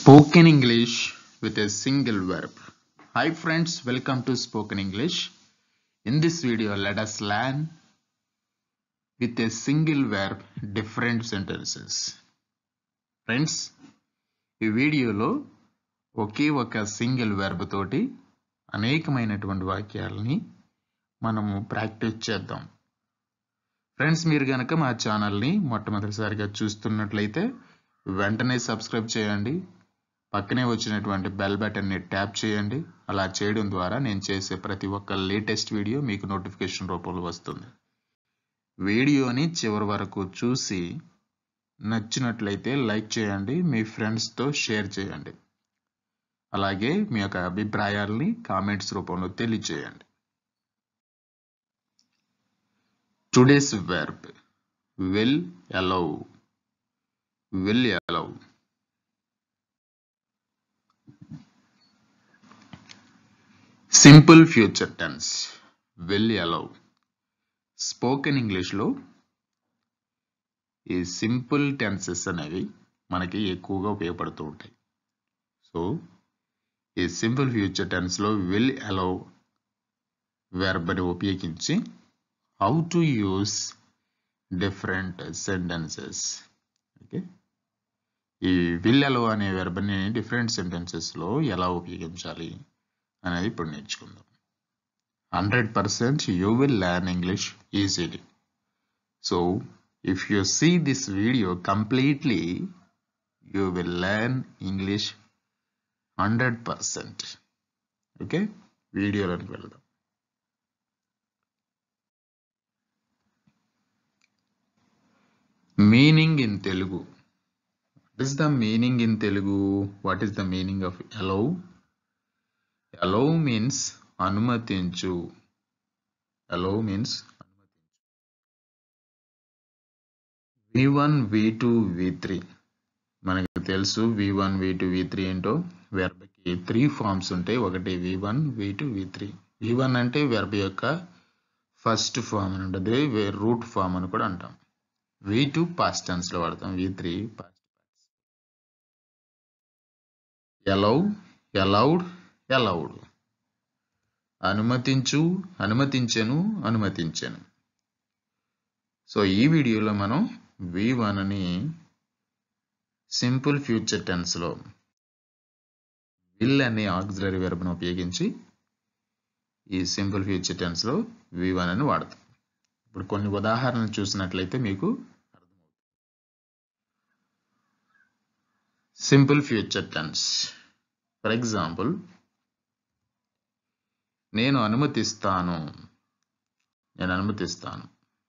Spoken English with a single verb. Hi friends, welcome to Spoken English. In this video, let us learn with a single verb different sentences. Friends, ఈ వీడియోలో ఒకే ఒక single verb తోటి అనేకమైనటువంటి వాక్యాలని మనము practice చేద్దాం. Friends, మీరు గనక మా ఛానల్ని మొట్టమొదటిసారిగా చూస్తున్నట్లయితే వెంటనే సబ్స్క్రైబ్ చేయండి. పక్కనే వచ్చినటువంటి బెల్ బటన్ని ట్యాప్ చేయండి. అలా చేయడం ద్వారా నేను చేసే ప్రతి ఒక్క లేటెస్ట్ వీడియో మీకు నోటిఫికేషన్ రూపంలో వస్తుంది. వీడియోని చివరి వరకు చూసి నచ్చినట్లయితే లైక్ చేయండి, మీ ఫ్రెండ్స్తో షేర్ చేయండి. అలాగే మీ యొక్క అభిప్రాయాల్ని కామెంట్స్ రూపంలో తెలియజేయండి. Today's verb will allow. Will allow. Simple future tense will allow. Spoken ఇంగ్లీష్లో ఈ సింపుల్ టెన్సెస్ అనేవి మనకి ఎక్కువగా ఉపయోగపడుతూ ఉంటాయి. సో ఈ సింపుల్ ఫ్యూచర్ టెన్స్లో will allow వెర్బ్ని ఉపయోగించి how to use different sentences. Okay, ఈ will allow అనే వెర్బ్ని డిఫరెంట్ సెంటెన్సెస్లో ఎలా ఉపయోగించాలి అనేది ఇప్పుడు నేర్చుకుందాం. 100% you will learn English easily. So if you see this video completely, you will learn English 100%. Okay, వీడియోలోకి వెళ్దాం. Meaning in Telugu. What is the meaning in Telugu? What is the meaning of allow? Allow means అనుమతించు. Allow means V1, V2, V3. మనకి తెలుసు V1, V2, V3 ఏంటో. వెర్బ్కి 3 forms ఉంటాయి. ఒకటి V1, V2, V3. V1 అంటే verb యొక్క first form అని ఉంటుంది, route form అని కూడా అంటాం. V2 పాస్ట్ టెన్స్ లో వాడతాం. V3 past. allow, allowed, allowed. అనుమతించు, అనుమతించెను, అనుమతించెను. సో ఈ వీడియోలో మనం V1 అని సింపుల్ ఫ్యూచర్ టెన్స్ లో will అనే ఆక్సిలరీ వెర్బ్ను ఉపయోగించి ఈ సింపుల్ ఫ్యూచర్ టెన్స్ లో V1 అని వాడతాం. ఇప్పుడు కొన్ని ఉదాహరణలు చూసినట్లయితే మీకు అర్థమవుతుంది. Simple future tense. For example, నేను అనుమతిస్తాను. నేను అనుమతిస్తాను.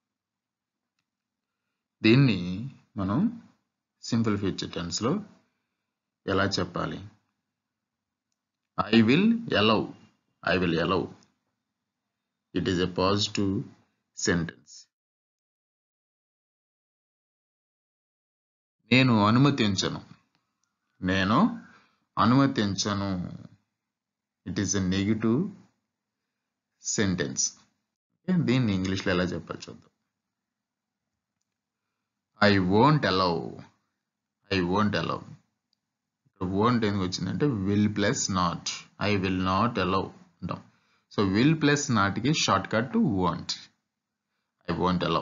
దీన్ని మనం సింపుల్ ఫ్యూచర్ టెన్స్ లో ఎలా చెప్పాలి? I will allow. I will allow. It is a positive sentence. నేను అనుమతించను. నేను అనుమతించను. It is a negative sentence. దీన్ని ఇంగ్లీష్లో ఎలా చెప్పాలి చూద్దాం. I won't allow. I won't allow. ఇక్కడ వోంట్ ఎందుకు వచ్చిందంటే will plus not. I will not allow అంటాం. సో విల్ ప్లస్ నాట్కి short cut to won't. I won't allow.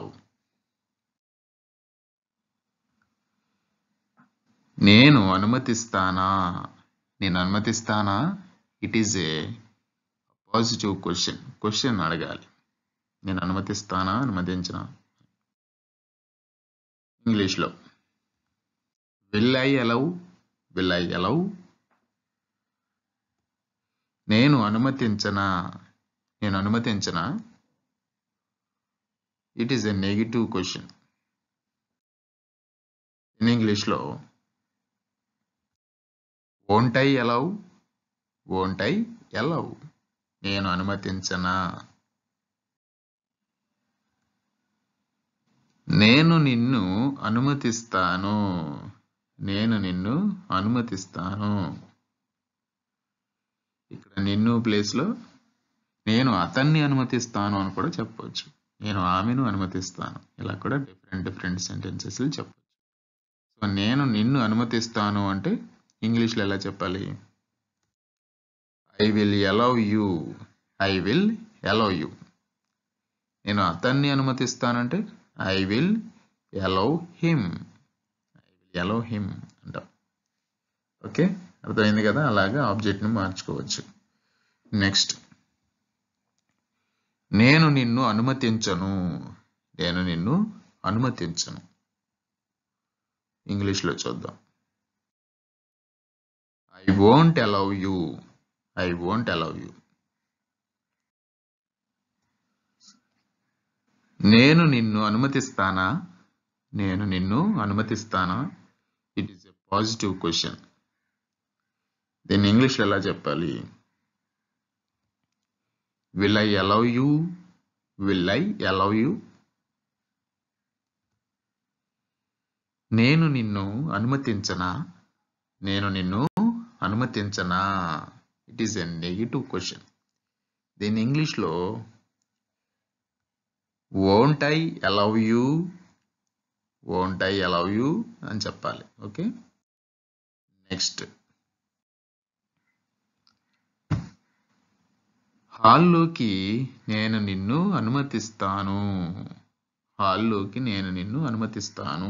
నేను అనుమతిస్తానా. నేను అనుమతిస్తానా. It is a positive question. Question అడగాలి. నేను అనుమతిస్తానా, అనుమతించనా. ఇంగ్లీష్లో will I allow. Will I allow. నేను అనుమతించనా. నేను అనుమతించనా. It is a negative question. In ఇంగ్లీష్లో won't I allow. Won't I allow. నేను అనుమతించనా. నేను నిన్ను అనుమతిస్తాను. నేను నిన్ను అనుమతిస్తాను. ఇక్కడ నిన్ను ప్లేస్లో నేను అతన్ని అనుమతిస్తాను అని కూడా చెప్పవచ్చు. నేను ఆమెను అనుమతిస్తాను. ఇలా కూడా డిఫరెంట్ సెంటెన్సెస్ చెప్పవచ్చు. సో నేను నిన్ను అనుమతిస్తాను అంటే ఇంగ్లీష్లో ఎలా చెప్పాలి? I will allow you. I will allow you. నేను అతన్ని అనుమతిస్తానంటే I will allow him. Allow him అంటాం. ఓకే, అర్థమైంది కదా? అలాగా ఆబ్జెక్ట్ని మార్చుకోవచ్చు. నెక్స్ట్, నేను నిన్ను అనుమతించను. నేను నిన్ను అనుమతించను. ఇంగ్లీష్లో చూద్దాం. I won't allow you. I won't allow you. నేను నిన్ను అనుమతిస్తానా? నేను నిన్ను అనుమతిస్తానా? It is a positive question. దీన్ని ఇంగ్లీష్లో ఎలా చెప్పాలి? Will I allow you? Will I allow you? నేను నిన్ను అనుమతించనా? నేను నిన్ను అనుమతించనా? It is a negative question. దీన్ని ఇంగ్లీష్లో won't I allow you? Won't I allow you అని చెప్పాలి. ఓకే, నెక్స్ట్, హాల్లోకి నేను నిన్ను అనుమతిస్తాను. హాల్లోకి నేను నిన్ను అనుమతిస్తాను.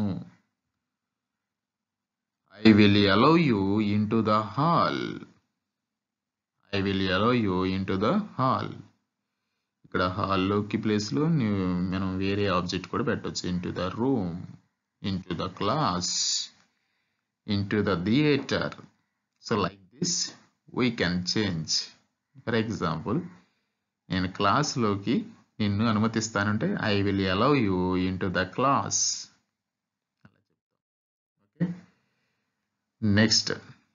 I will allow you into the hall. I will allow you into the hall. ఇక్కడ హాల్లోకి ప్లేస్లో మనం వేరే ఆబ్జెక్ట్ కూడా పెట్టవచ్చు. Into the room, into the class, into the theatre. So like this we can change. For example, నేను క్లాస్లోకి నిన్ను అనుమతిస్తానంటే I will allow you into the class. Okay, next,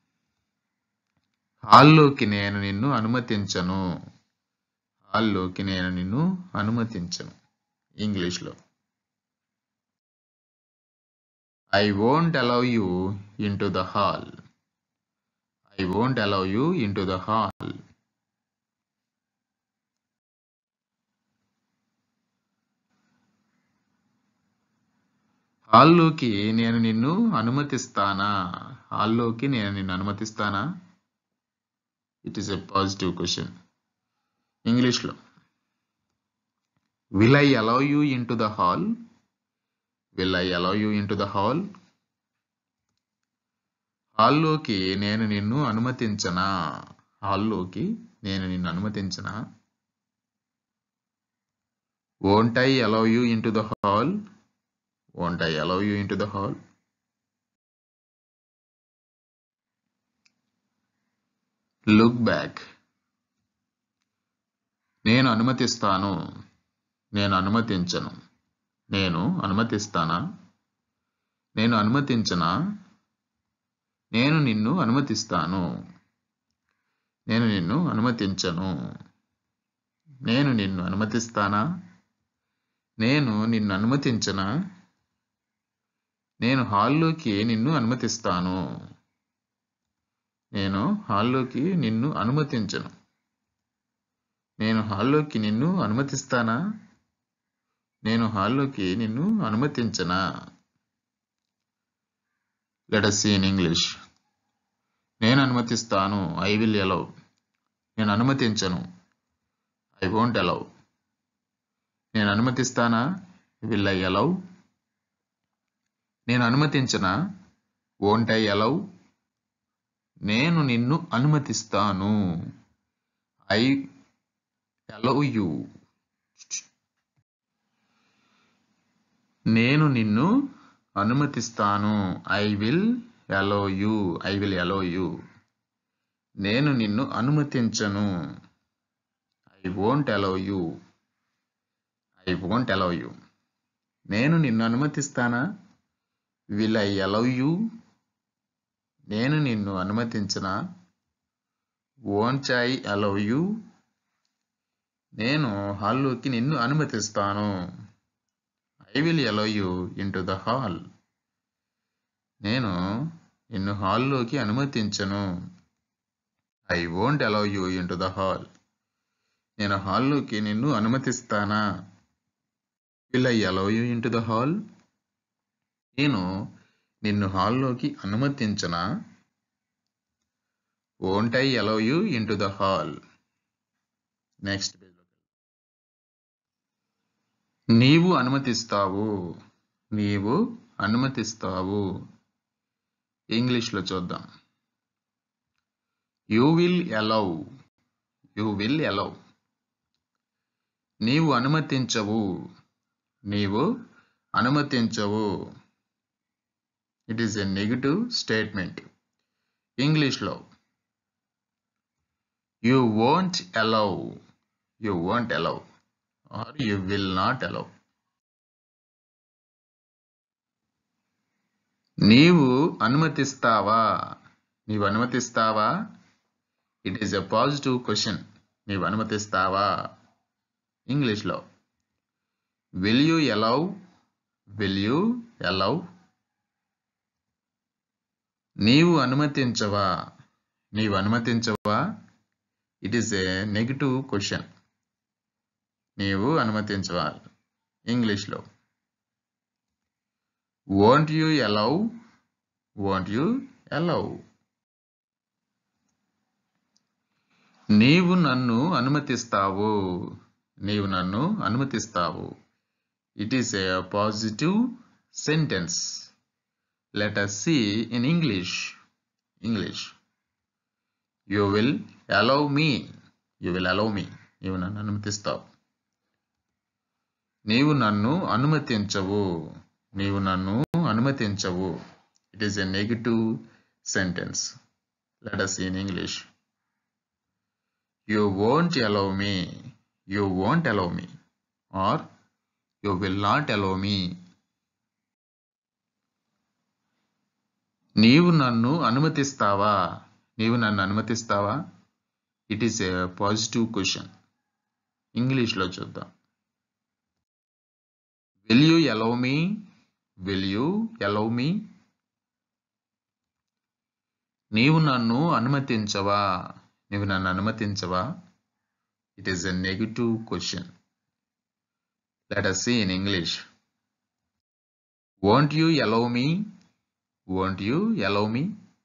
హాల్లోకి నేను నిన్ను అనుమతించను. హాల్లోకి నేను నిన్ను అనుమతించను. ఇంగ్లీష్లో I won't allow you into the hall. I won't allow you into the hall. హాల్లోకి నేను నిన్ను అనుమతిస్తానా? హాల్లోకి నేను నిన్ను అనుమతిస్తానా? It is a positive question. ఇంగ్లీష్లో will I allow you into the hall? Will I allow you into the hall? హాల్లోకి నేను నిన్ను అనుమతించనా? హాల్లోకి నేను నిన్ను అనుమతించనా? Won't I allow you into the hall? Won't I allow you into the hall? Look back. నేను అనుమతిస్తాను. నేను అనుమతించను. నేను అనుమతిస్తానా? నేను అనుమతించనా? నేను నిన్ను అనుమతిస్తాను. నేను నిన్ను అనుమతించను. నేను నిన్ను అనుమతిస్తానా? నేను నిన్ను అనుమతించనా? నేను హాల్లోకి నిన్ను అనుమతిస్తాను. నేను హాల్లోకి నిన్ను అనుమతించను. నేను హాల్లోకి నిన్ను అనుమతిస్తానా? నేను హాల్లోకి నిన్ను అనుమతించనా? Let us see in English. నేను అనుమతిస్తాను. I will allow. నేను అనుమతించను. I won't allow. నేను అనుమతిస్తానా? Will I allow. నేను అనుమతించనా? Won't I allow. నేను నిన్ను అనుమతిస్తాను. I allow you. నేను నిన్ను అనుమతిస్తాను. I will allow you. I will allow you. నేను నిన్ను అనుమతించను. I won't allow you. I won't allow you. నేను నిన్ను అనుమతిస్తానా? Will I allow you. నేను నిన్ను అనుమతించనా? Won't I allow you. నేను హాల్లోకి నిన్ను అనుమతిస్తాను. I will allow you into the hall. నేను నిన్ను హాల్లోకి అనుమతించను. I won't allow you into the hall. నేను హాల్లోకి నిన్ను అనుమతిస్తానా? Will I allow you into the hall. నేను నిన్ను హాల్లోకి అనుమతించనా? Won't I allow you into the hall? Next నీవు అనుమతిస్తావు. నీవు అనుమతిస్తావు. ఇంగ్లీష్లో చూద్దాం. You will allow. You will allow. నీవు అనుమతించవు. నీవు అనుమతించవు. It is a negative statement. ఇంగ్లీష్లో you won't allow. You won't allow or you will not allow. నీవు అనుమతిస్తావా. నీవు అనుమతిస్తావా. It is a positive question. నీవు అనుమతిస్తావా. ఇంగ్లీష్లో will you allow. Will you allow. నీవు అనుమతించవా. నీవు అనుమతించవా. It is A negative question. నీవు అనుమతించవా. ఇంగ్లీష్లో won't you allow. Won't you allow. నీవు నన్ను అనుమతిస్తావు. నీవు నన్ను అనుమతిస్తావు. It is a positive sentence. Let us see in English. English. You will allow me. You will allow me. నీవు నన్ను అనుమతిస్తావు. నీవు నన్ను అనుమతించవు. నీవు నన్ను అనుమతించవు. It is a negative sentence. Let us see in English. You won't allow me. You won't allow me. Or you will not allow me. నీవు నన్ను అనుమతిస్తావా. నీవు నన్ను అనుమతిస్తావా. It is a positive question. ఇంగ్లీష్లో చూద్దాం. Will you allow me. Will you allow me. నీవు నన్ను అనుమతించవా. నీవు నన్ను అనుమతించవా. It is a negative question. Let us see in English. Won't you allow me? Won't you allow me?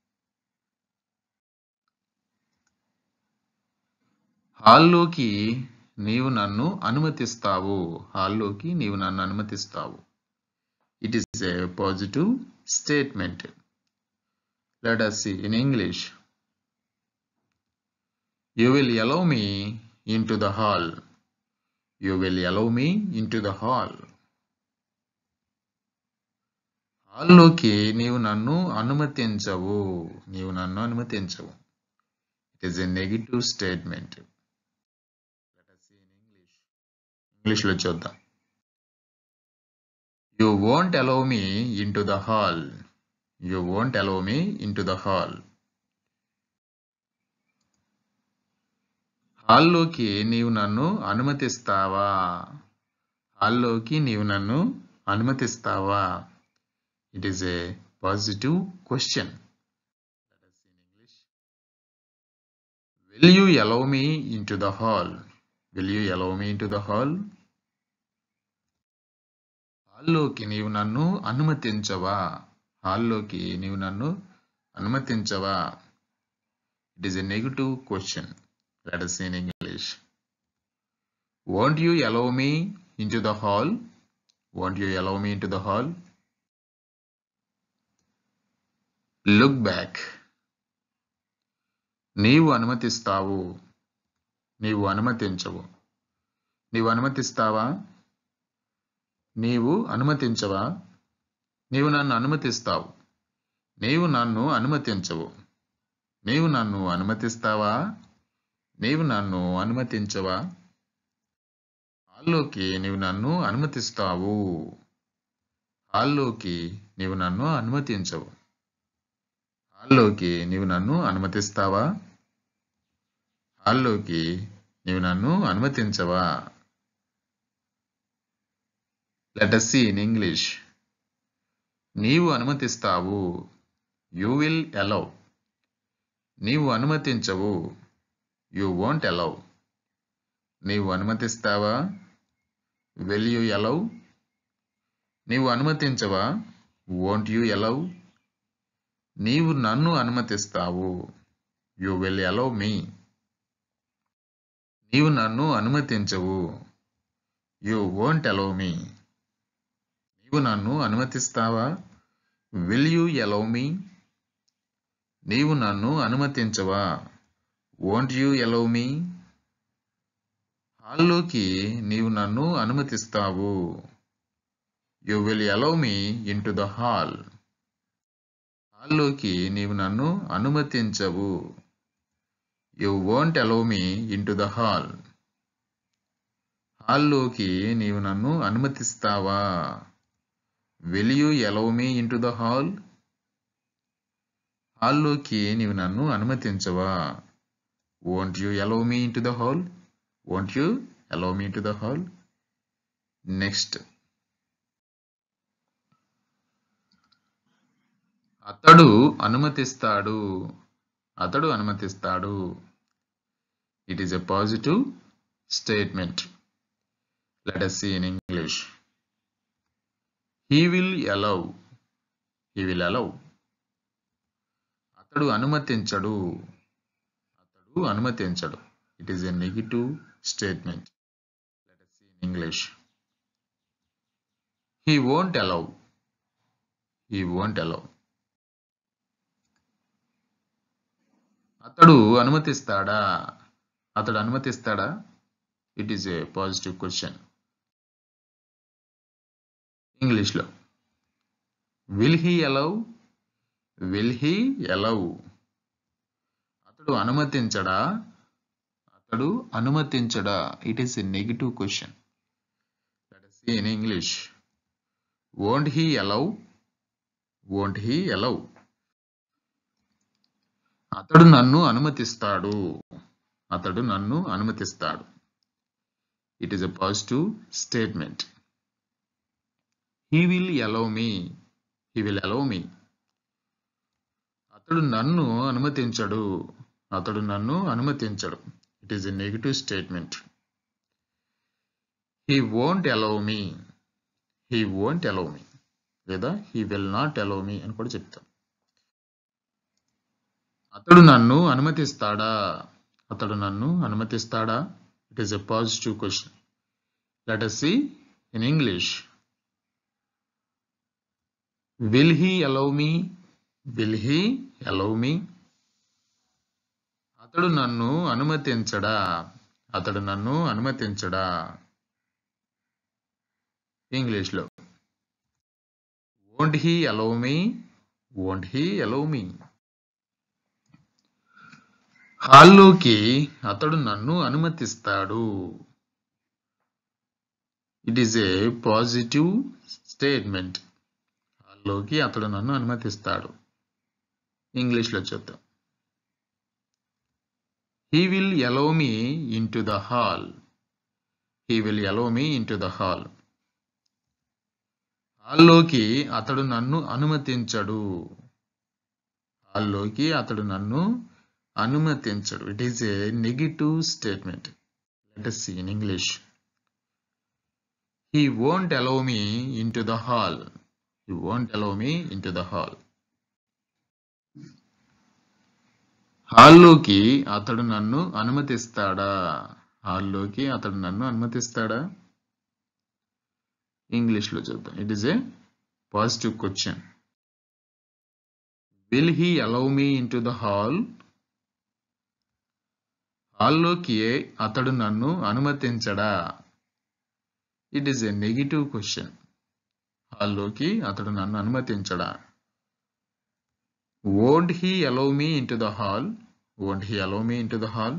హాల్లోకి నీవు నన్ను అనుమతిస్తావు. హాల్లోకి నీవు నన్ను అనుమతిస్తావు. It is a positive statement. Let us see in English. You will allow me into the hall. You will allow me into the hall. హాల్లోకి నీవు నన్ను అనుమతించవు. నీవు నన్ను అనుమతించవు. It is a negative statement. ఇంగ్లీష్లో చూద్దాం. You won't allow me into the hall. You won't allow me into the hall. హాల్లోకి నీవు నన్ను అనుమతిస్తావా. హాల్లోకి నీవు నన్ను అనుమతిస్తావా. It is a positive question. Let us see in English. Will you allow me into the hall? Will you allow me into the hall? హాల్లోకి నీవు నన్ను అనుమతించవా. హాల్లోకి నీవు నన్ను అనుమతించవా. It is a negative question. Let us see in English. Won't you allow me into the hall? Won't you allow me into the hall? Look back. నీవు అనుమతిస్తావు. నీవు అనుమతించవు. నీవు అనుమతిస్తావా. నీవు అనుమతించవా. నీవు నన్ను అనుమతిస్తావు. నీవు నన్ను అనుమతించవు. నీవు నన్ను అనుమతిస్తావా. నీవు నన్ను అనుమతించవా. హాల్లోకి నీవు నన్ను అనుమతిస్తావు. హాల్లోకి నీవు నన్ను అనుమతించవు. హాల్లోకి నీవు నన్ను అనుమతిస్తావా. హాల్లోకి నీవు నన్ను అనుమతించవా. Let us see in English. నీవు అనుమతిస్తావు. You will allow. నీవు అనుమతించవు. You won't allow. నీవు అనుమతిస్తావా. Will you allow? నీవు అనుమతించవా. Won't you allow? నీవు నన్ను అనుమతిస్తావు. You will allow me. నీవు నన్ను అనుమతించవు. You won't allow me. నీవు నన్ను అనుమతిస్తావా? Will you allow me? నీవు నన్ను అనుమతించవా? Won't you allow me? హాల్లోకి నీవు నన్ను అనుమతిస్తావు. You will allow me into the hall. హాల్లోకి నీవు నన్ను అనుమతించవు. You won't allow me into the hall. హాల్లోకి నీవు నన్ను అనుమతిస్తావా? Will you allow me into the hall? హాల్లోకి నీవు నన్ను అనుమతించవా? Won't you allow me into the hall? Won't you allow me into the hall? Next. అతడు అనుమతిస్తాడు. అతడు అనుమతిస్తాడు. It is a positive statement. Let us see in English. He will allow. He will allow. అతడు అనుమతించడు. అతడు అనుమతించడు. It is a negative statement. Let us see in English. He won't allow. He won't allow. అతడు అనుమతిస్తాడా? అతడు అనుమతిస్తాడా? It is a positive question. English లో Will he allow? Will he allow? అతడు అనుమతించడా? అతడు అనుమతించడా? It is a negative question. Let us see in English. Won't he allow? Won't he allow? అతడు నన్ను అనుమతిస్తాడు. అతడు నన్ను అనుమతిస్తాడు. It is a positive statement. He will allow me. He will allow me. అతడు నన్ను అనుమతించడు. అతడు నన్ను అనుమతించడు. It is a negative statement. He won't allow me. He won't allow me. లేదా he will not allow me అని కూడా చెప్తాం. అతడు నన్ను అనుమతిస్తాడా? అతడు నన్ను అనుమతిస్తాడా? It is a positive question. Let us see in English. Will he allow me? Will he allow me? అతడు నన్ను అనుమతించడా? అతడు నన్ను అనుమతించడా? English లో Won't he allow me? Won't he allow me? హాల్లోకి అతడు నన్ను అనుమతిస్తాడు. It is a positive statement. హాల్లోకి అతడు నన్ను అనుమతిస్తాడు. ఇంగ్లీష్ లో చూద్దాం. He will allow me into the hall. He will allow me into the hall. హాల్లోకి అతడు నన్ను అనుమతించడు. హాల్లోకి అతడు నన్ను అనుమతించడు. It is a negative statement. Let us see in English. He won't allow me into the hall. He won't allow me into the hall. హాల్లోకి అతడు నన్ను అనుమతిస్తాడా? హాల్లోకి అతడు నన్ను అనుమతిస్తాడా? ఇంగ్లీష్ లో చూద్దాం. It is a positive question. Will he allow me into the hall? హాల్లోకి అతడు నన్ను అనుమతించడా? It is a negative question. హాల్లోకి అతడు నన్ను అనుమతించడా? Won't he allow me into the hall? Won't he allow me into the hall?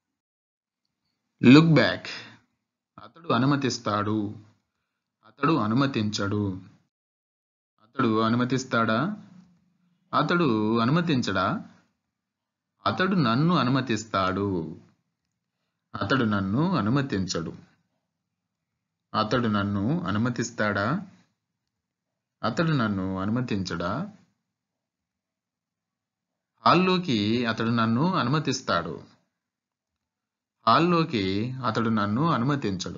Look back. అతడు అనుమతిస్తాడు. అతడు అనుమతించడు. అతడు అనుమతిస్తాడా? అతడు అనుమతించడా? అతడు నన్ను అనుమతిస్తాడు. అతడు నన్ను అనుమతించడు. అతడు నన్ను అనుమతిస్తాడా? అతడు నన్ను అనుమతించడా? హాల్లోకి అతడు నన్ను అనుమతిస్తాడు. హాల్లోకి అతడు నన్ను అనుమతించడు.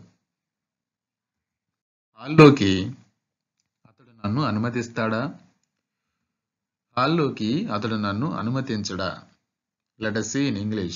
హాల్లోకి అతడు నన్ను అనుమతిస్తాడా? హాల్లోకి అతడు నన్ను అనుమతించడా? Let us see in English.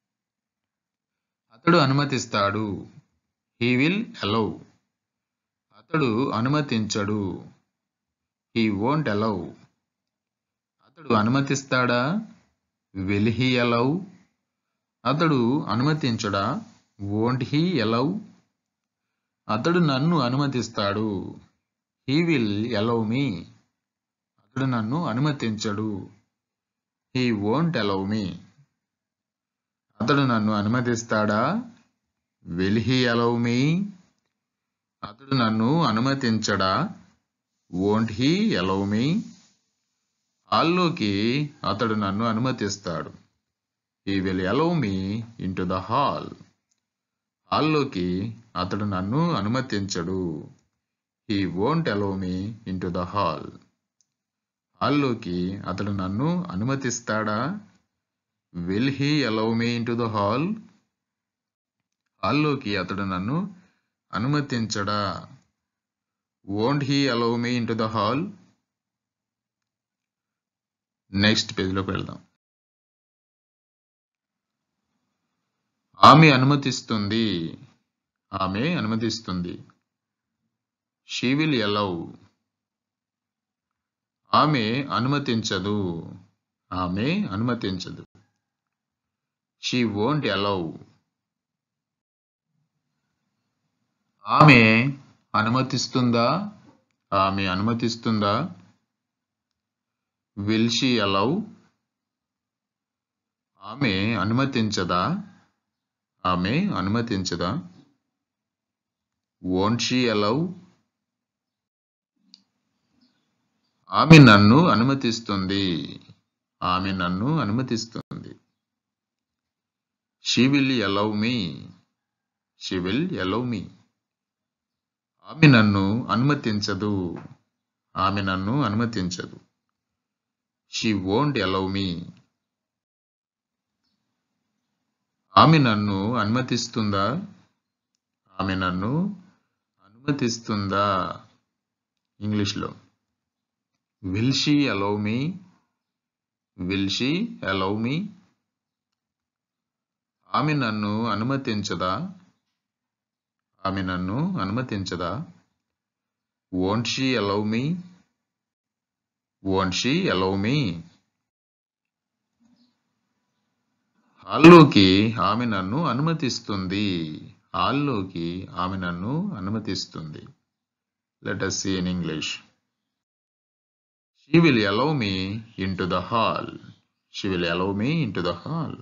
అతడు అనుమతిస్తాడు. He will allow. అతడు అనుమతించడు. He won't allow. అతడు అనుమతిస్తాడా? Will he allow? అతడు అనుమతించడా? Won't he allow? అతడు నన్ను అనుమతిస్తాడు. He will allow me. అతడు నన్ను అనుమతించడు. He won't allow me. అతడు నన్ను అనుమతిస్తాడా? Will he allow me? అతడు నన్ను అనుమతించడా? Won't he allow me? హాల్లోకి అతడు నన్ను అనుమతిస్తాడు. He will allow me into the hall. హాల్లోకి అతడు నన్ను అనుమతించడు. He won't allow me into the hall. హాల్లోకి అతడు నన్ను అనుమతిస్తాడా? Will he allow me into the hall? హాల్లోకి అతడు నన్ను అనుమతించడా? Won't he allow me into the hall? Next పేజ్లోకి వెళ్దాం. ఆమె అనుమతిస్తుంది. ఆమె అనుమతిస్తుంది. She will allow. ఆమె అనుమతించదు. ఆమె అనుమతించదు. She won't allow. ఆమె అనుమతిస్తుందా? ఆమె అనుమతిస్తుందా? Will she allow? ఆమె అనుమతించదా? ఆమె అనుమతించదా? Won't she allow? ఆమె నన్ను అనుమతిస్తుంది. ఆమె నన్ను అనుమతిస్తుంది. She will allow me. She will allow me. ఆమె నన్ను అనుమతించదు. ఆమె నన్ను అనుమతించదు. She won't allow me. ఆమె నన్ను అనుమతిస్తుందా? ఆమె నన్ను అనుమతిస్తుందా? ఇంగ్లీష్లో Will she allow me? Will she allow me? ఆమె నన్ను అనుమతించదా? ఆమె నన్ను అనుమతించదా? Won't she allow me? Won't she allow me? హాల్లోకి ఆమె నన్ను అనుమతిస్తుంది. హాల్లోకి ఆమె నన్ను అనుమతిస్తుంది. Let us see in English. She will allow me into the hall. She will allow me into the hall.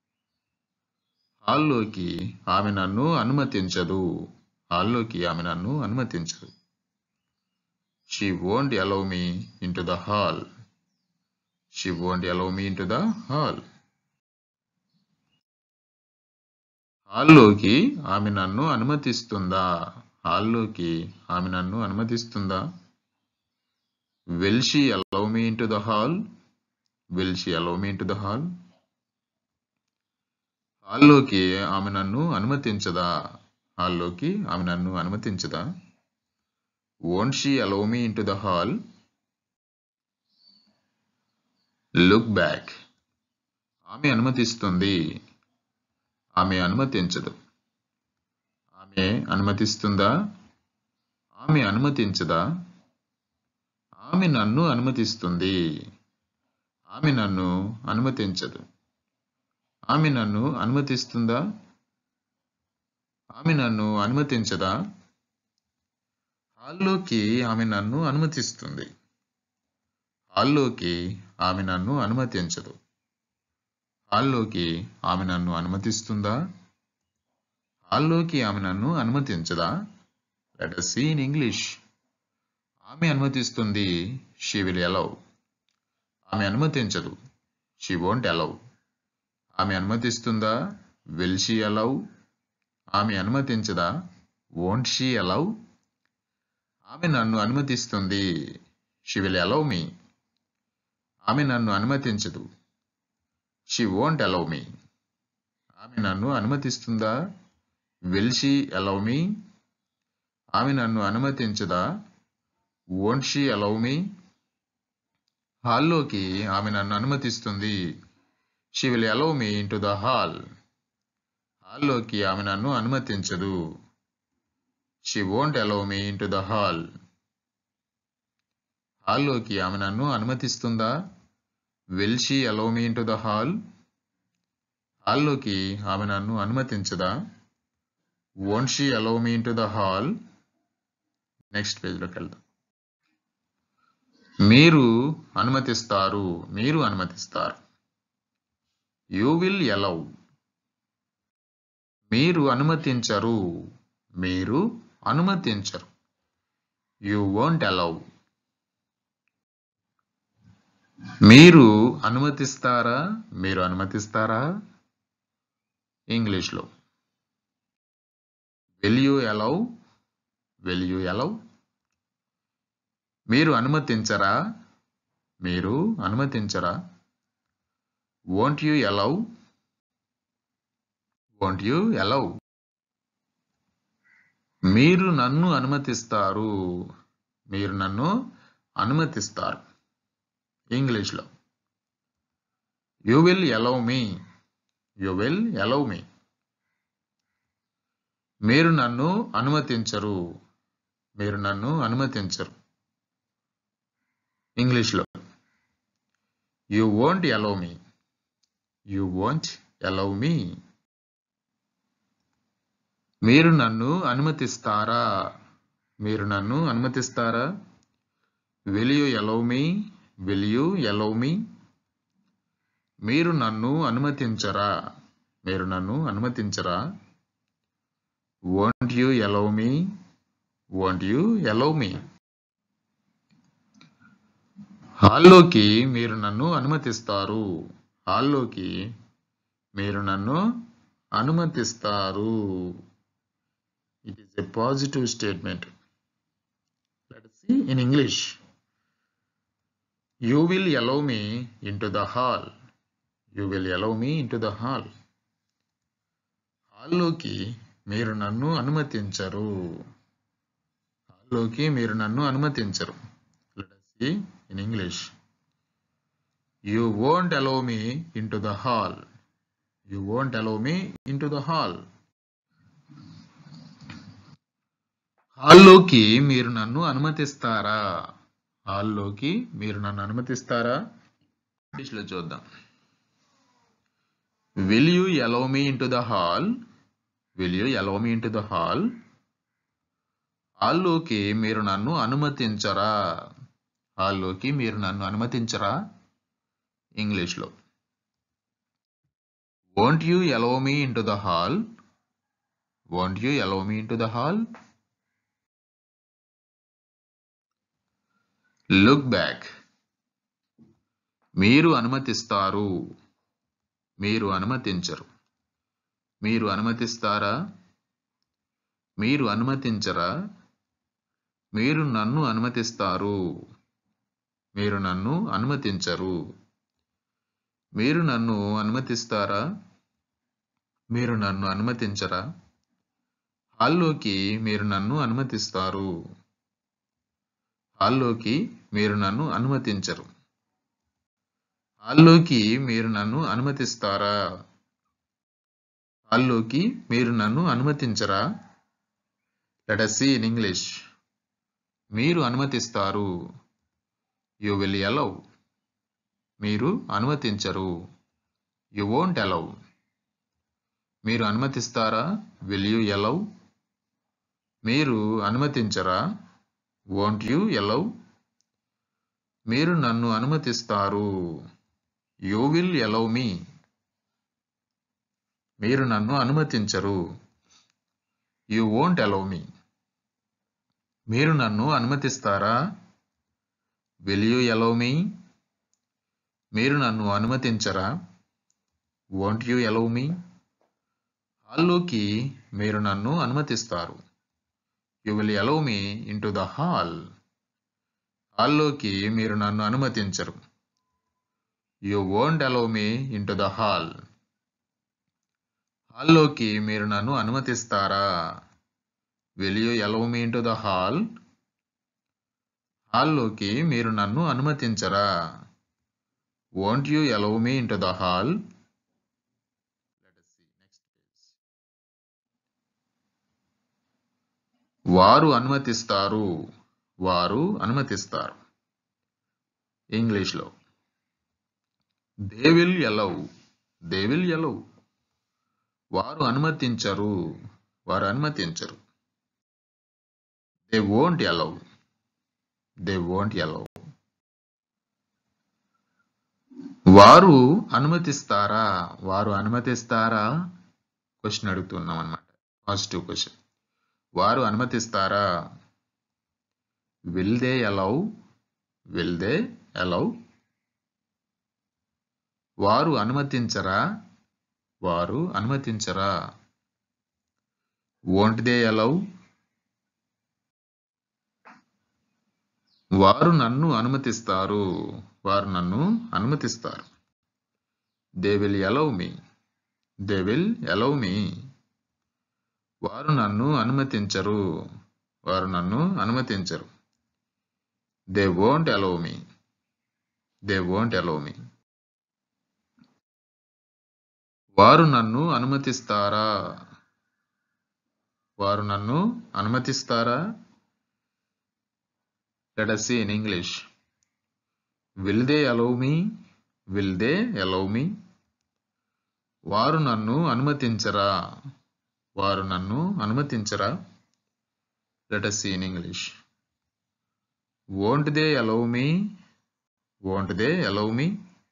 హాల్లోకి ఆమె నన్ను అనుమతించదు. హాల్లోకి ఆమె నన్ను అనుమతించదు. She won't allow me into the hall. She won't allow me into the hall. హాల్లోకి ఆమె నన్ను అనుమతిస్తుందా? హాల్లోకి ఆమె నన్ను అనుమతిస్తుందా? Will she allow me into the hall? Will she allow me into the hall? హాల్లోకి ఆమె నన్ను అనుమతించదా? హాల్లోకి ఆమె నన్ను అనుమతించదా? Won't she allow me into the hall? Look back. ఆమె అనుమతిస్తుంది. ఆమె అనుమతించదు. ఆమె అనుమతిస్తుందా? ఆమె అనుమతించదా? ఆమె నన్ను అనుమతిస్తుంది. ఆమె నన్ను అనుమతించదు. ఆమె నన్ను అనుమతిస్తుందా? ఆమె నన్ను అనుమతించదా? హాల్లోకి ఆమె నన్ను అనుమతిస్తుంది. హాల్లోకి ఆమె నన్ను అనుమతించదు. హాల్లోకి ఆమె నన్ను అనుమతిస్తుందా? హాల్లోకి ఆమె నన్ను అనుమతించదా? Let us see in English. ఆమె అనుమతిస్తుంది. She will allow. ఆమె అనుమతించదు. She won't allow. ఆమె అనుమతిస్తుందా? Will she allow? ఆమె అనుమతించదా? Won't she allow? ఆమె నన్ను అనుమతిస్తుంది. She will allow me. ఆమె నన్ను అనుమతించదు. She won't allow me. ఆమె నన్ను అనుమతిస్తుందా? Will she allow me? ఆమె నన్ను అనుమతించదా? Won't she allow me? హాల్లోకి ఆమె నన్ను అనుమతిస్తుంది. She will allow me into the hall. హాల్లోకి ఆమె నన్ను అనుమతించదు. She won't allow me into the hall. హాల్లోకి ఆమె నన్ను అనుమతిస్తుందా? Will she allow me into the hall? హాల్లోకి ఆమె నన్ను అనుమతించదా? Won't she allow me into the hall? Next పేజ్లోకి వెళ్దాం. మీరు అనుమతిస్తారు. మీరు అనుమతిస్తారు. You will allow. మీరు అనుమతించరు. మీరు అనుమతించరు. You won't allow. మీరు అనుమతిస్తారా? మీరు అనుమతిస్తారా? ఇంగ్లీష్లో Will you allow? Will you allow? మీరు అనుమతించరా? మీరు అనుమతించరా? Won't you allow? Won't you allow? మీరు నన్ను అనుమతిస్తారు. మీరు నన్ను అనుమతిస్తారు. ఇంగ్లీష్లో You will allow me. You will allow me. మీరు నన్ను అనుమతించరు. మీరు నన్ను అనుమతించరు. ఇంగ్లీష్లో You won't allow me. You won't allow me. మీరు నన్ను అనుమతిస్తారా? మీరు నన్ను అనుమతిస్తారా? Will you allow me? Will you allow me? మీరు నన్ను అనుమతించరా? మీరు నన్ను అనుమతించరా? Won't you allow me? Won't you allow me? హాల్లోకి మీరు నన్ను అనుమతిస్తారు. హాల్లోకి మీరు నన్ను అనుమతిస్తారు. It is a positive statement. Let us see in English. You will allow me into the hall. You will allow me into the hall. హాల్లోకి మీరు నన్ను అనుమతించరు. హాల్లోకి మీరు నన్ను అనుమతించరు. Let us see in English. You won't allow me into the hall. You won't allow me into the hall. హాల్లోకి మీరు నన్ను అనుమతిస్తారా? హాల్లోకి మీరు నన్ను అనుమతిస్తారా? ఇంగ్లీష్లో చూద్దాం. Will you allow me into the hall? Will you allow me into the hall? హాల్లోకి మీరు నన్ను అనుమతించరా? హాల్లోకి మీరు నన్ను అనుమతించరా? ఇంగ్లీష్లో Won't you allow me into the hall? Won't you allow me into the hall? Look back. మీరు అనుమతిస్తారు. మీరు అనుమతించరు. మీరు అనుమతిస్తారా? మీరు అనుమతించరా? మీరు నన్ను అనుమతిస్తారు. మీరు నన్ను అనుమతించరు. మీరు నన్ను అనుమతిస్తారా? మీరు నన్ను అనుమతించరా? హాల్లోకి మీరు నన్ను అనుమతిస్తారు. హాల్లోకి మీరు నన్ను అనుమతించరు. హాల్లోకి మీరు నన్ను అనుమతిస్తారా? హాల్లోకి మీరు నన్ను అనుమతించరా? Let us see in English. మీరు అనుమతిస్తారు. You will allow. మీరు అనుమతించరు. You won't allow. మీరు అనుమతిస్తారా? Will you allow? మీరు అనుమతించరా? Won't you allow? మీరు నన్ను అనుమతిస్తారు. You will allow me. మీరు నన్ను అనుమతించరు. You won't allow me. మీరు నన్ను అనుమతిస్తారా? Will you allow me? మీరు నన్ను అనుమతించరా? Won't you allow me? హాల్లోకి మీరు నన్ను అనుమతిస్తారు. You will allow me into the hall. హాల్లోకి మీరు నన్ను అనుమతించరు. You won't allow me into the hall. హాల్లోకి మీరు నన్ను అనుమతిస్తారా? Will you allow me into the hall? హాల్లోకి మీరు నన్ను అనుమతించరా? Won't you allow me into the hall? వారు అనుమతిస్తారు. వారు అనుమతిస్తారు. ఇంగ్లీష్లో they will allow. They will allow. వారు అనుమతించరు. వారు అనుమతించరు. They won't allow. They won't allow. వారు అనుమతిస్తారా. వారు అనుమతిస్తారా క్వశ్చన్ అడుగుతున్నాం అన్నమాట. Positive question. వారు అనుమతిస్తారా. Will they allow. Will they allow. వారు అనుమతించరా. వారు అనుమతించరా. Won't they allow. వారు నన్ను అనుమతిస్తారు. వారు నన్ను అనుమతిస్తారు. They will allow me. They will allow me. వారు నన్ను అనుమతించరు. వారు నన్ను అనుమతించరు. They won't allow me. They won't allow me. వారు నన్ను అనుమతిస్తారా. వారు నన్ను అనుమతిస్తారా. Let us see in English. Will they allow me? Will they allow me? వారు నన్ను అనుమతించరా. వారు నన్ను అనుమతించరా. Let us see in English. Won't they allow me? Won't they allow me?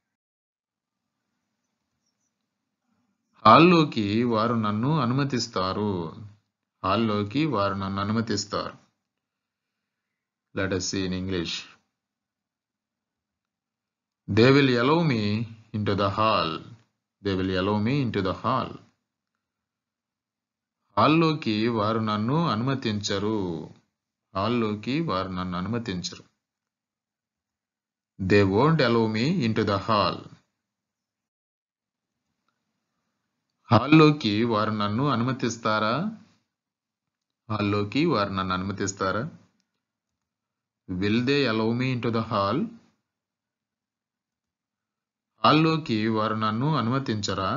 హాల్లోకి వారు నన్ను అనుమతిస్తారు. హాల్లోకి వారు నన్ను అనుమతిస్తారు. Let us see in English. They will allow me into the hall. They will allow me into the hall. హాల్లోకి వారు నన్ను అనుమతించరు. హాల్లోకి వారు నన్ను అనుమతించరు. They won't allow me into the hall. హాల్లోకి వారు నన్ను అనుమతిస్తారా. హాల్లోకి వారు నన్ను అనుమతిస్తారా. Will they allow me into the hall? హాల్లోకి వారు నన్ను అనుమతించరా.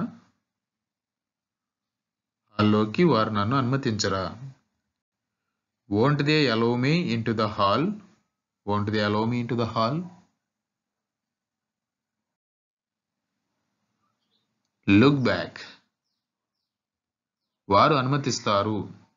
హాల్లోకి వారు నన్ను అనుమతించరా. Won't they allow me into the hall? Won't they allow me into the hall? Look back. వారు అనుమతిస్తారు.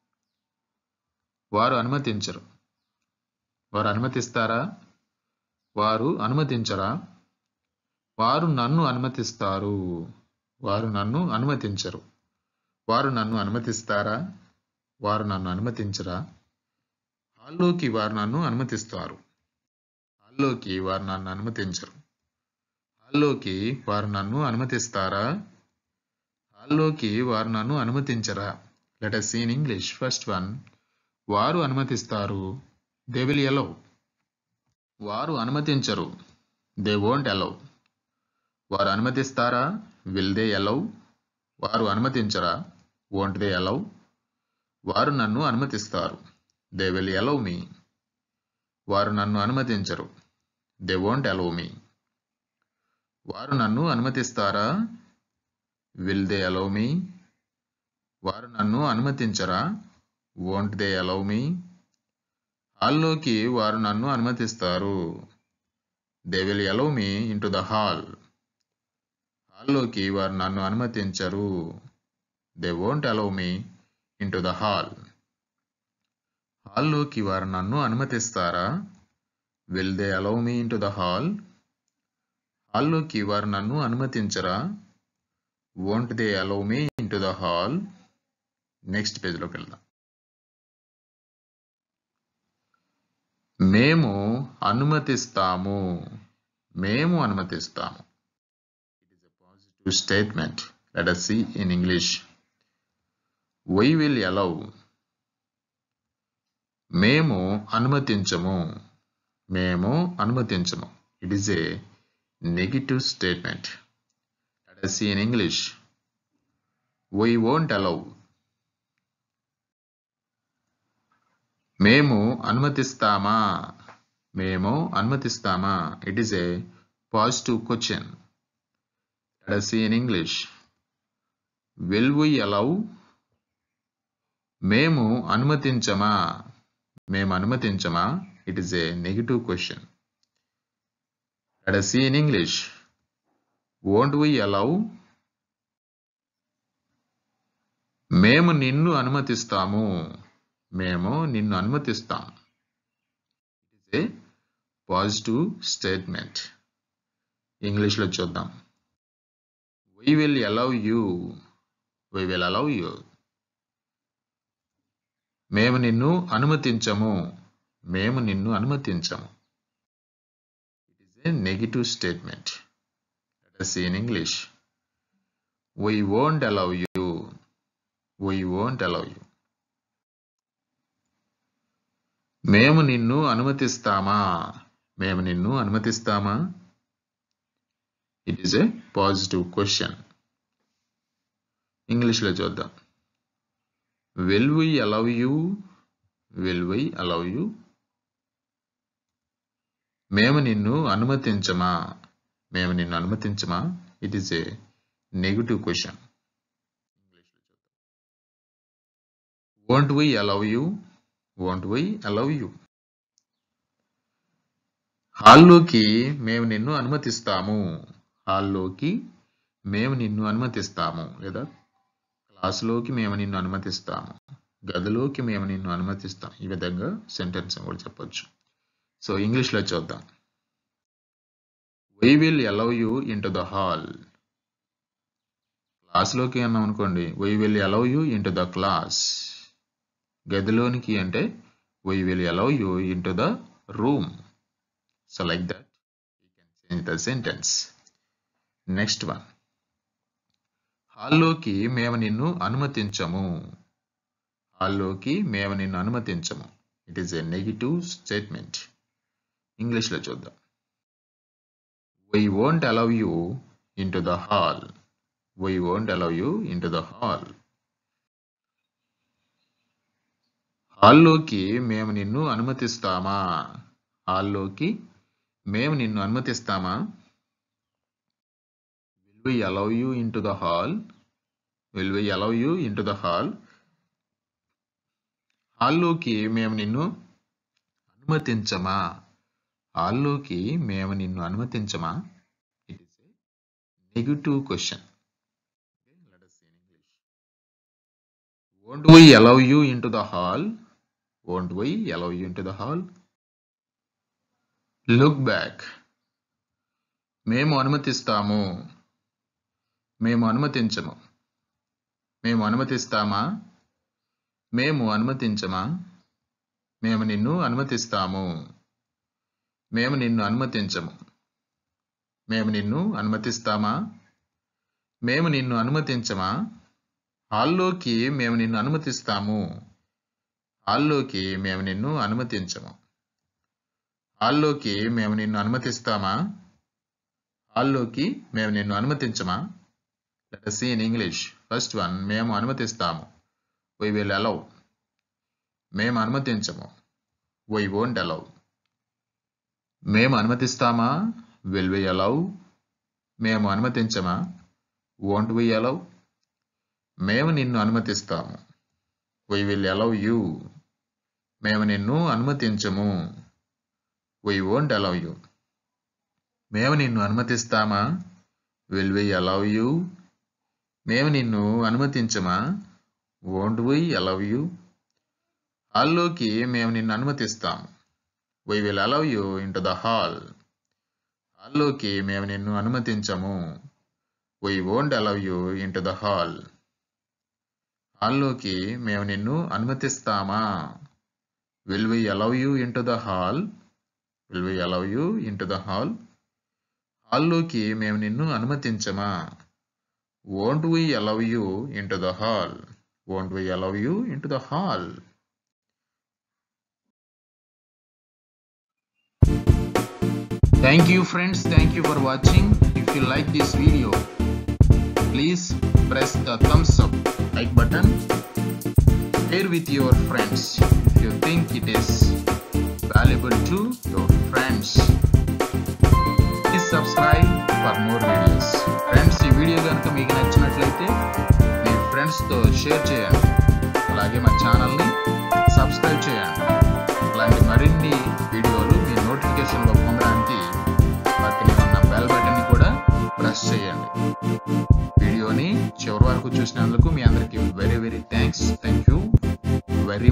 వారు అనుమతించరు. వారు అనుమతిస్తారా. వారు అనుమతించరా. వారు నన్ను అనుమతిస్తారు. వారు నన్ను అనుమతించరు. వారు నన్ను అనుమతిస్తారా. వారు నన్ను అనుమతించరా. హాల్లోకి వారు నన్ను అనుమతిస్తారు. హాల్లోకి వారు నన్ను అనుమతించరు. హాల్లోకి వారు నన్ను అనుమతిస్తారా. హాల్లోకి వారు నన్ను అనుమతించరా. Let us see in English. First one. వారు అనుమతిస్తారు. They will allow. వారు అనుమతించరు. They won't allow. వారు అనుమతిస్తారా. Will they allow? వారు అనుమతించరా. Won't they allow? వారు నన్ను అనుమతిస్తారు. They will allow me. వారు నన్ను అనుమతించరు. They won't allow me. వారు నన్ను అనుమతిస్తారా. Will they allow me? వారు నన్ను అనుమతించరా. Won't they allow me? హాల్లోకి వారు నన్ను అనుమతిస్తారు. They will allow me into the hall. హాల్లోకి వారు నన్ను అనుమతించరు. They won't allow me into the hall. హాల్లోకి వారు నన్ను అనుమతిస్తారా. Will they allow me into the hall? హాల్లోకి వారు నన్ను అనుమతించరా. Won't they allow me into the hall? Next పేజ్లోకి వెళ్దాం. మేము అనుమతిస్తాము. మేము అనుమతిస్తాము. It is a positive statement. Let us see in English. We will allow. మేము అనుమతించము. మేము అనుమతించము. It is a negative statement. Let us see in English. We won't allow. మేము అనుమతిస్తామా. మేము అనుమతిస్తామా. It is a positive question. Let us see in English. Will we allow? మేము అనుమతించమా. మేము అనుమతించమా? It is a negative question. Let us see in English. Won't we allow? మేము నిన్ను అనుమతిస్తాము. మేము నిన్ను అనుమతిస్తాం. It is a positive statement. English లో చూద్దాం. We will allow you. We will allow you. మేము నిన్ను అనుమతించము. మేము నిన్ను అనుమతించము. It is a negative statement. Let us see in English. We won't allow you. We won't allow you. మేము నిన్ను అనుమతిస్తామా? మేము నిన్ను అనుమతిస్తామా? It is a positive question. English లో చూద్దాం. Will we allow you? Will we allow you? మేము నిన్ను అనుమతించమా? మేము నిన్ను అనుమతించమా? It is a negative question. Won't we allow you? Won't we allow you? హాల్లోకి మేము నిన్ను అనుమతిస్తాము. హాల్లోకి మేము నిన్ను అనుమతిస్తాము. లేదా క్లాసులోకి మేము నిన్ను అనుమతిస్తాము. గదిలోకి మేము నిన్ను అనుమతిస్తాం. ఈ విధంగా సెంటెన్స్ కూడా చెప్పొచ్చు. సో ఇంగ్లీష్లో చూద్దాం. We will allow you into the hall. క్లాస్లోకి అన్నాం అనుకోండి, we will allow you into the class. గదిలోనికి అంటే we will allow you into the room. So like that, we can change the sentence. Next one. హాల్లోకి మేము నిన్ను అనుమతించము. హాల్లోకి మేము నిన్ను అనుమతించము. It is a negative statement. ఇంగ్లీష్లో చూద్దాం. We won't allow you into the hall. We won't allow you into the hall. హాల్లోకి మేము నిన్ను అనుమతిస్తామా? హాల్లోకి మేము నిన్ను అనుమతిస్తామా? Will we allow you into the hall? Will we allow you into the hall? హాల్లోకి మేము నిన్ను అనుమతించమా? హాల్లోకి మేము నిన్ను అనుమతించమా? It is a negative question. Okay, let us see in English. Won't we allow you into the hall? Won't we allow you into the hall? Look back. మేము అనుమతిస్తాము. మేము అనుమతించము. మేము అనుమతిస్తామా? మేము అనుమతించమా? మేము నిన్ను అనుమతిస్తాము. మేము నిన్ను అనుమతించము. మేము నిన్ను అనుమతిస్తామా? మేము నిన్ను అనుమతించమా? హాల్లోకి మేము నిన్ను అనుమతిస్తాము. హాల్లోకి మేము నిన్ను అనుమతించము. హాల్లోకి మేము నిన్ను అనుమతిస్తామా? హాల్లోకి మేము నిన్ను అనుమతించమా? Let us see in English. First one, మేము అనుమతిస్తాము. We will allow. మేము అనుమతించము. We won't allow. మేము అనుమతిస్తామా? Will we allow? మేము అనుమతించమా? Won't we allow? మేము నిన్ను అనుమతిస్తాము. We will allow you. మేము నిన్ను అనుమతించము. We won't allow you. మేము నిన్ను అనుమతిస్తామా? Will we allow you? మేము నిన్ను అనుమతించమా? Won't we allow you? హాల్లోకి మేము నిన్ను అనుమతిస్తాము. We will allow you into the hall. హాల్లోకి మేము నిన్ను అనుమతించము. We won't allow you into the hall. హాల్లోకి మేము నిన్ను అనుమతిస్తామా? Will we allow you into the hall? Will we allow you into the hall? హాల్లోకి మేము నిన్ను అనుమతించమా? Won't we allow you into the hall? Won't we allow you into the hall? Thank you friends. Thank you for watching. If you like this video, please press the thumbs up like button. Share with your friends if you think it is valuable to your friends. Please subscribe for more videos. Friends, ఈ video కనుక మీకు నచ్చినట్లయితే మీ ఫ్రెండ్స్తో share చేయండి. అలాగే మా ఛానల్ని subscribe చేయండి.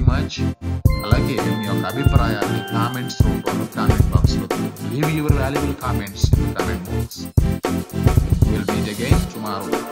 మచ్. అలాగే మీ యొక్క అభిప్రాయాన్ని కామెంట్స్ రూపంలో కామెంట్ బాక్స్లో leave your valuable comments in comment box. Will meet again tomorrow.